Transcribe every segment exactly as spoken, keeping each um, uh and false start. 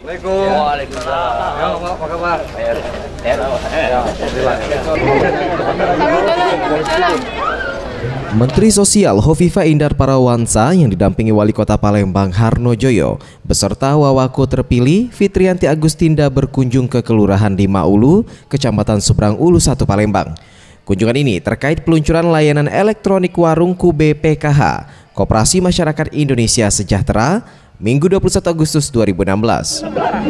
Assalamualaikum. Waalaikumsalam. Ya, apa kabar? Menteri Sosial Hovifah Indar Parawansa yang didampingi Wali Kota Palembang Harno Joyo beserta Wawako terpilih Fitrianti Agustinda berkunjung ke Kelurahan Lima Ulu, Kecamatan Seberang Ulu satu Palembang. Kunjungan ini terkait peluncuran layanan elektronik warung Q B P K H, Koperasi Masyarakat Indonesia Sejahtera, Minggu dua puluh satu Agustus dua ribu enam belas.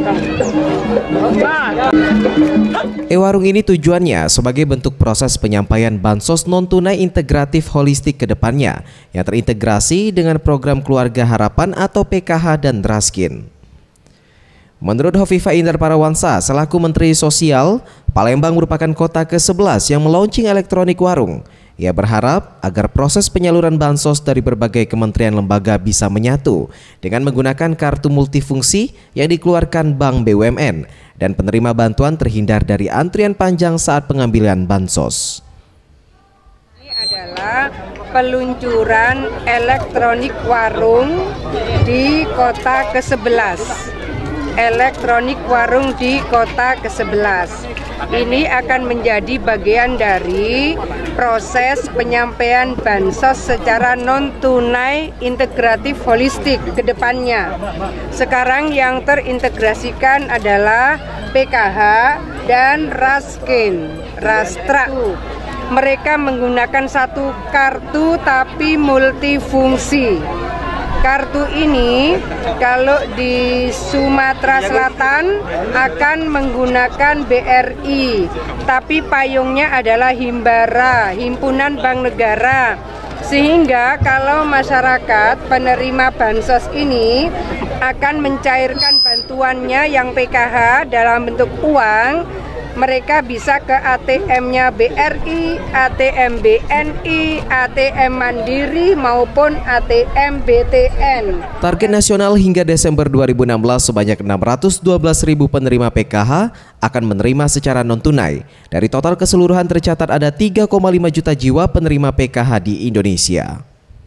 E-warung ini tujuannya sebagai bentuk proses penyampaian bansos non-tunai integratif holistik ke depannya yang terintegrasi dengan program Keluarga Harapan atau P K H dan Raskin. Menurut Hovifah Indar Parawansa selaku Menteri Sosial, Palembang merupakan kota ke sebelas yang melaunching elektronik warung. Ia berharap agar proses penyaluran bansos dari berbagai kementerian lembaga bisa menyatu dengan menggunakan kartu multifungsi yang dikeluarkan Bank B U M N dan penerima bantuan terhindar dari antrian panjang saat pengambilan bansos. Ini adalah peluncuran elektronik warung di kota ke sebelas. Elektronik warung di kota ke sebelas. Ini akan menjadi bagian dari proses penyampaian bansos secara non-tunai integratif holistik ke depannya. Sekarang yang terintegrasikan adalah P K H dan Raskin, Rastra. Mereka menggunakan satu kartu tapi multifungsi. Kartu ini kalau di Sumatera Selatan akan menggunakan B R I, tapi payungnya adalah Himbara, Himpunan Bank Negara. Sehingga kalau masyarakat penerima bansos ini akan mencairkan bantuannya yang P K H dalam bentuk uang, mereka bisa ke A T M-nya B R I, A T M B N I, A T M Mandiri maupun A T M B T N. Target nasional hingga Desember dua ribu enam belas sebanyak enam ratus dua belas ribu penerima P K H akan menerima secara non-tunai. Dari total keseluruhan tercatat ada tiga koma lima juta jiwa penerima P K H di Indonesia.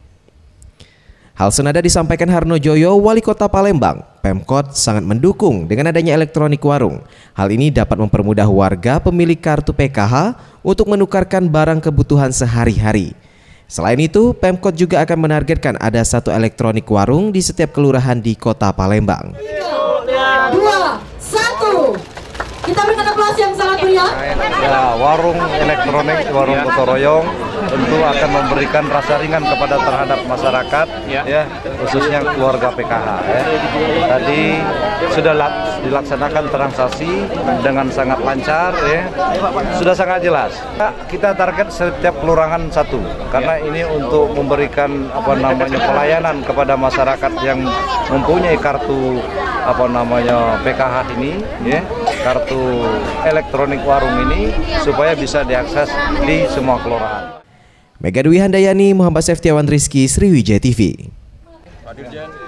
Hal senada disampaikan Harno Joyo, Wali Kota Palembang. Pemkot sangat mendukung dengan adanya elektronik warung. Hal ini dapat mempermudah warga pemilik kartu P K H untuk menukarkan barang kebutuhan sehari-hari. Selain itu, Pemkot juga akan menargetkan ada satu elektronik warung di setiap kelurahan di Kota Palembang. Dua, satu. Kita berikan aplaus yang sangat meriah. Ya, warung elektronik, warung gotong royong tentu akan memberikan rasa ringan kepada terhadap masyarakat, ya, ya khususnya keluarga P K H. Ya. Tadi sudah dilaksanakan transaksi dengan sangat lancar, ya, sudah sangat jelas. Kita target setiap kelurahan satu, karena ini untuk memberikan apa namanya pelayanan kepada masyarakat yang mempunyai kartu apa namanya P K H ini, ya, kartu elektronik warung ini supaya bisa diakses di semua kelurahan. Mega Dwi Handayani, Muhammad Seftiawan Rizky, Sriwijaya T V.